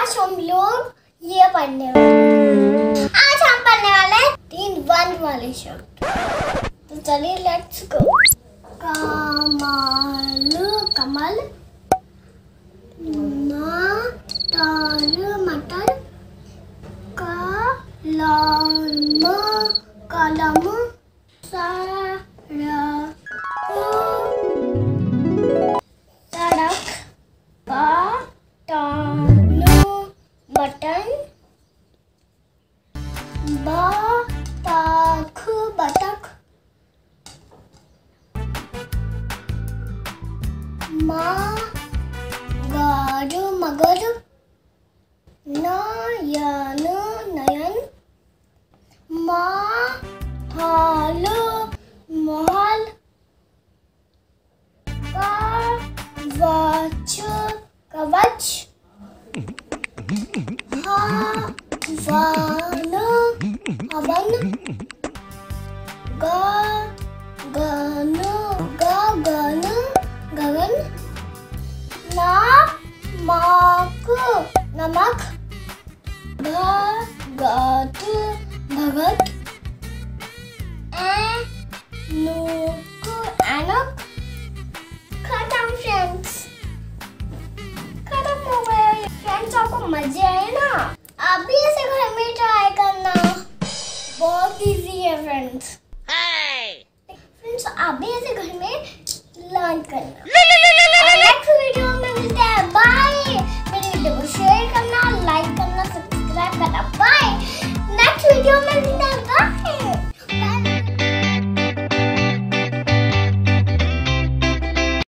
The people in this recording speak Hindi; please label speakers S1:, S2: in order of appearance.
S1: आज हम लोग ये पढ़ने वाले हैं। आज हम पढ़ने वाले हैं 3 वन वाले शब्द। तो चलिए लेट्स गो। कमल कमल, मटर मटर, कलम कलम, सड़क सड़क, बटन बतख बतख, मगर मगर, नयन नयन, महल महल, कवच कवच, हवन हवन, गगन गगन गगन, नमक नमक, भगत भगत, ऐनुक ऐनक। खत्म फ्रेंड्स, खत्म हो गया। फ्रेंड्स आपको मजे आए ना? आप भी ऐसे घर में ट्राई करना, बहुत इजी है फ्रेंड्स। फ्रेंड्स आप भी ऐसे घर में लर्न करना। और नेक्स्ट वीडियो में मिलते हैं। बाय। मेरी वीडियो को शेयर करना, लाइक करना, सब्सक्राइब करना। बाय।